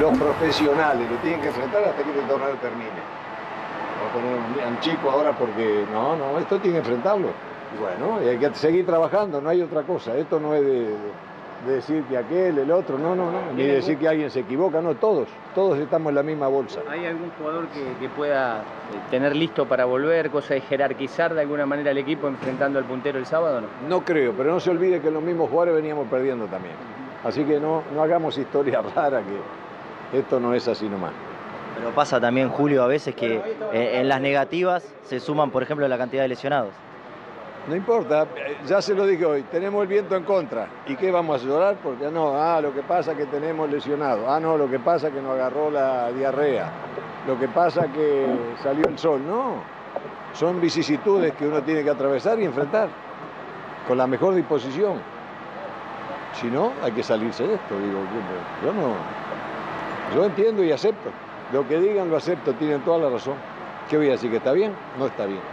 los profesionales lo tienen que enfrentar hasta que este torneo termine. No poner un chico ahora porque no, esto tiene que enfrentarlo. Y bueno, y hay que seguir trabajando, no hay otra cosa. Esto no es de decir que aquel, el otro, no, ni decir que alguien se equivoca, no, todos estamos en la misma bolsa. ¿Hay algún jugador que pueda tener listo para volver, cosa de jerarquizar de alguna manera el equipo enfrentando al puntero el sábado o no? No creo, pero no se olvide que los mismos jugadores veníamos perdiendo también. Así que no hagamos historia rara, que esto no es así nomás. Pero pasa también, Julio, a veces que en las negativas se suman, por ejemplo, la cantidad de lesionados. No importa, ya se lo dije hoy, tenemos el viento en contra. ¿Y qué vamos a llorar? Porque lo que pasa es que tenemos lesionados. No, lo que pasa es que nos agarró la diarrea. Lo que pasa es que salió el sol. No, son vicisitudes que uno tiene que atravesar y enfrentar con la mejor disposición. Si no, hay que salirse de esto. Digo, yo entiendo y acepto. Lo que digan lo acepto, tienen toda la razón. ¿Qué voy a decir? ¿Que está bien? No está bien.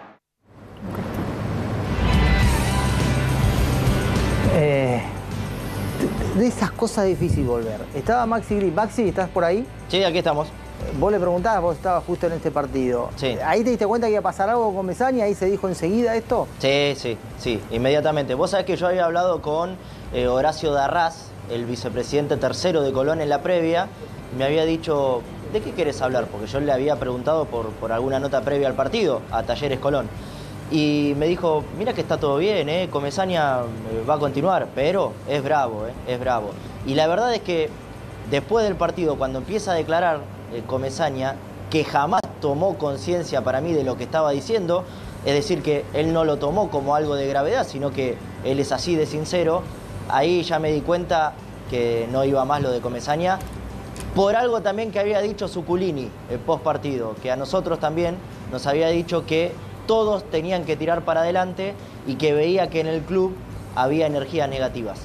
De esas cosas es difícil volver. Estaba Maxi Gris. Maxi, ¿estás por ahí? Sí, aquí estamos. Vos le preguntabas, vos estabas justo en este partido. Sí. ¿Ahí te diste cuenta que iba a pasar algo con Mezaña? ¿Ahí se dijo enseguida esto? Sí, inmediatamente. Vos sabés que yo había hablado con Horacio Darraz, el vicepresidente tercero de Colón en la previa. Me había dicho, ¿de qué querés hablar? Porque yo le había preguntado por alguna nota previa al partido, a Talleres Colón. Y me dijo, mira que está todo bien, Comesaña va a continuar, pero es bravo, es bravo. Y la verdad es que después del partido, cuando empieza a declarar Comesaña, que jamás tomó conciencia para mí de lo que estaba diciendo, es decir, que él no lo tomó como algo de gravedad, sino que él es así de sincero, ahí ya me di cuenta que no iba más lo de Comesaña, por algo también que había dicho Zuculini post partido, que a nosotros también nos había dicho que todos tenían que tirar para adelante y que veía que en el club había energías negativas.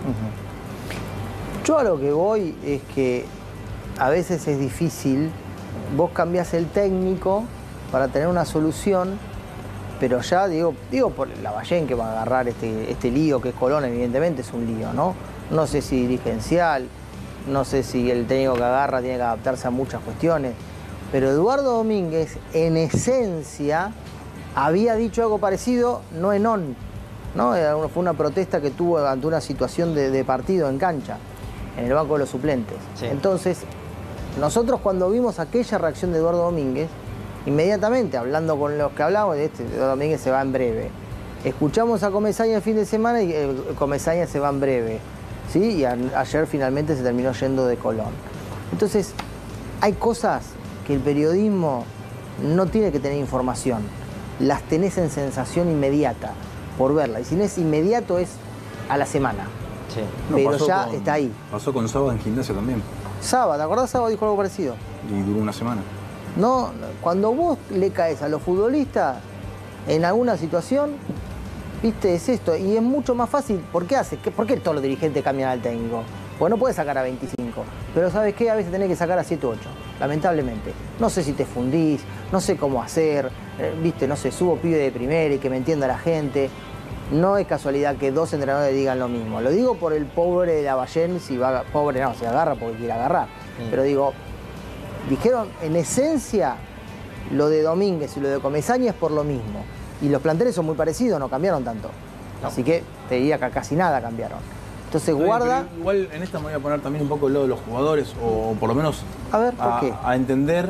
Yo a lo que voy es que a veces es difícil, vos cambiás el técnico para tener una solución, pero ya digo por Lavallén que va a agarrar este lío que es Colón, evidentemente es un lío, ¿no? No sé si dirigencial, no sé si el técnico que agarra tiene que adaptarse a muchas cuestiones, pero Eduardo Domínguez en esencia había dicho algo parecido, no en on, ¿no? Fue una protesta que tuvo ante una situación de partido en cancha, en el banco de los suplentes. Sí. Entonces, nosotros cuando vimos aquella reacción de Eduardo Domínguez, inmediatamente, hablando con los que hablamos, Eduardo Domínguez se va en breve. Escuchamos a Comesaña el fin de semana y Comesaña se va en breve, ¿sí? Y ayer finalmente se terminó yendo de Colón. Entonces, hay cosas que el periodismo no tiene que tener información. Las tenés en sensación inmediata por verla. Y si no es inmediato, es a la semana. Sí. Pero ya está ahí. Pasó con Saba en Gimnasia también. Saba, ¿te acordás? Saba dijo algo parecido. Y duró una semana. No, cuando vos le caes a los futbolistas en alguna situación, viste, es esto. Y es mucho más fácil. ¿Por qué hace? ¿Por qué todos los dirigentes cambian al técnico? Porque no puedes sacar a 25. Pero ¿sabes qué? A veces tenés que sacar a 7 u 8. Lamentablemente. No sé si te fundís, no sé cómo hacer, viste, no sé, subo pibe de primera y que me entienda la gente. No es casualidad que 2 entrenadores digan lo mismo. Lo digo por el pobre de Lavallén, si va, pobre no, se agarra porque quiere agarrar. Pero digo, dijeron en esencia lo de Domínguez y lo de Comesaña es por lo mismo. Y los planteles son muy parecidos, no cambiaron tanto. No. Así que te diría que casi nada cambiaron. Entonces guarda... Igual en esta me voy a poner también un poco el lado de los jugadores, o por lo menos a ver, ¿por qué? A entender,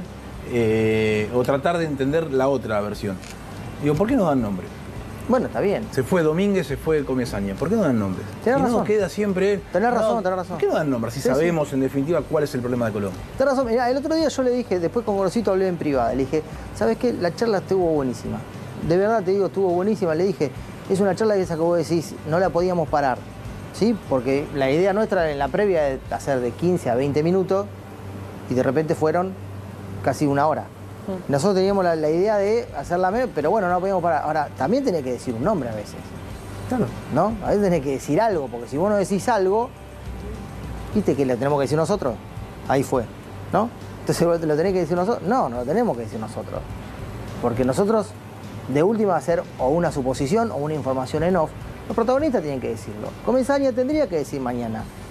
o tratar de entender la otra versión. Digo, ¿por qué no dan nombre? Bueno, está bien. Se fue Domínguez, se fue Comesaña. ¿Por qué no dan nombres? Tenés razón. No queda siempre... Tenés razón. ¿Por qué no dan nombres? Si sabemos, en definitiva, cuál es el problema de Colón. Tenés razón. Mirá, el otro día yo le dije, después con Gorosito hablé en privada, le dije, ¿sabes qué? La charla estuvo buenísima. De verdad te digo, estuvo buenísima. Le dije, es una charla que esa que vos decís, no la podíamos parar. ¿Sí? Porque la idea nuestra en la previa es hacer de 15 a 20 minutos y de repente fueron casi una hora. Nosotros teníamos la idea de hacerla medio, pero bueno, no podíamos parar. Ahora, también tenés que decir un nombre a veces. Claro. ¿No? A veces tenés que decir algo, porque si vos no decís algo, ¿viste que le tenemos que decir nosotros? Ahí fue, ¿no? Entonces, ¿lo tenés que decir nosotros? No, no lo tenemos que decir nosotros. Porque nosotros, de última, va a ser o una suposición o una información en off. Los protagonistas tienen que decirlo. Comesaña tendría que decir mañana.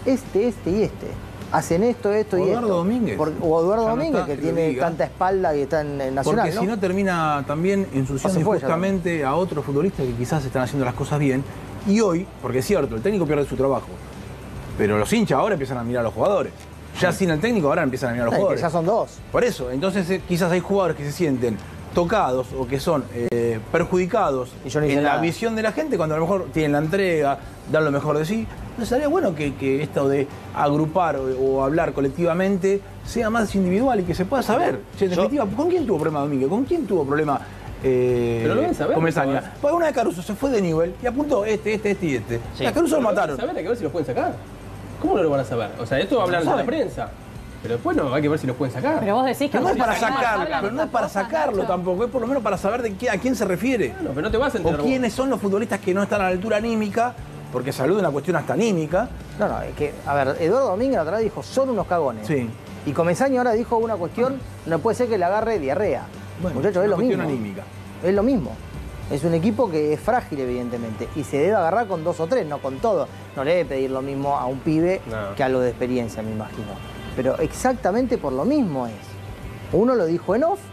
este y este. Hacen esto y esto. Eduardo Domínguez. O Eduardo Ya no Domínguez, está, que que tiene lo diga. tanta espalda y está en Nacional, Porque si no termina también ensuciando se fue ya injustamente a otros futbolistas que quizás están haciendo las cosas bien. Y hoy, porque es cierto, el técnico pierde su trabajo, pero los hinchas ahora empiezan a mirar a los jugadores. Ya sin el técnico ahora empiezan a mirar a los Que jugadores. ya son dos. Por eso, entonces quizás hay jugadores que se sienten tocados o que son perjudicados Y yo no hice en la nada. visión de la gente cuando a lo mejor tienen la entrega, dan lo mejor de sí. Entonces sería bueno que esto de agrupar o hablar colectivamente sea más individual y que se pueda saber. Che, en definitiva, ¿con quién tuvo problema Domínguez? ¿Con quién tuvo problema Pero lo deben saber, Comesaña? ¿no? Porque una de Caruso se fue de nivel y apuntó este y este. Sí. A Caruso lo mataron. Saber, hay que ver si los pueden sacar. ¿Cómo no lo van a saber? O sea, esto hablan de la saben. prensa. Pero después no, hay que ver si los pueden sacar. Pero vos decís que Pero no es para sacarlo, sacarlo, hablan pero no es para estas cosas, sacarlo Nacho. tampoco, es por lo menos para saber a quién se refiere. Bueno, pero no te vas a O enterar vos. quiénes son los futbolistas que no están a la altura anímica, porque salud es una cuestión hasta anímica. No, es que, a ver, Eduardo Domínguez la otra vez dijo, son unos cagones. Sí. Y Comesaña ahora dijo una cuestión, no puede ser que le agarre diarrea. Bueno, Muchachos, es una lo mismo. cuestión anímica. Es lo mismo. Es un equipo que es frágil, evidentemente, y se debe agarrar con 2 o 3, no con todo. No le debe pedir lo mismo a un pibe No. que a lo de experiencia, me imagino. Pero exactamente por lo mismo es. Uno lo dijo en off,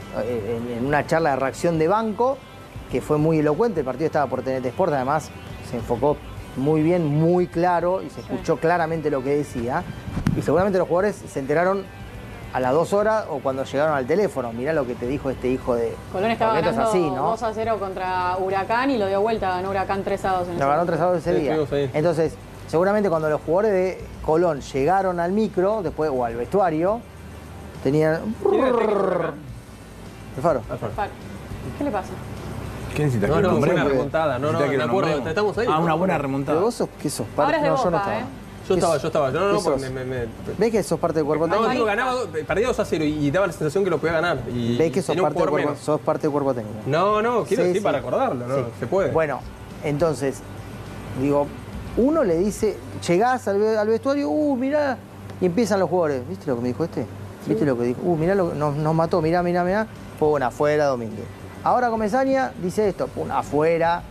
en una charla de reacción de banco, que fue muy elocuente. El partido estaba por TNT Sport, además se enfocó muy bien, muy claro, y se escuchó claramente lo que decía. Y seguramente los jugadores se enteraron a las 2 horas o cuando llegaron al teléfono. Mirá lo que te dijo este hijo de... Colón estaba Porque esto ganando es así, ¿no? 2-0 contra Huracán y lo dio vuelta, ganó Huracán 3-2 en Lo ganó ese 3-2 ese Sí, día. estuvimos ahí. Entonces, seguramente cuando los jugadores de Colón llegaron al micro, después, o al vestuario, tenían... ¿Quién era el técnico de Huracán? El faro. Alfaro. ¿Qué le pasa? ¿Qué necesitas? No, que lo no, fue nombremos? una remontada. No, ¿Necesitas que me lo acuerdo. nombremos? Estamos ahí. Ah, una buena Pero remontada. vos sos, ¿qué sos? Parte? Ahora es de No, yo no Boca, estaba. Yo estaba. No, ¿Qué porque sos? me... ¿Ves que sos parte del cuerpo No, técnico? digo, ganaba, perdía 2-0 y daba la sensación que lo podía ganar. Y ¿Ves que sos tenía un parte, del jugador cuerpo, menos. sos parte del cuerpo técnico? No, quiero Sí, decir sí. para acordarlo, ¿no? Sí. Se puede. Bueno, entonces, digo, uno le dice, llegás al vestuario, mirá, y empiezan los jugadores. ¿Viste lo que me dijo este? ¿Viste lo que dijo? Mirá, nos mató, mirá. Fue una afuera, Domínguez. Ahora Comesaña dice esto, una afuera.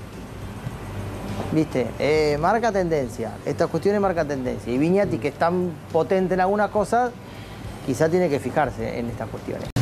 ¿Viste? Marca tendencia. Estas cuestiones marcan tendencia. Y Viñati, que es tan potente en algunas cosas, quizá tiene que fijarse en estas cuestiones.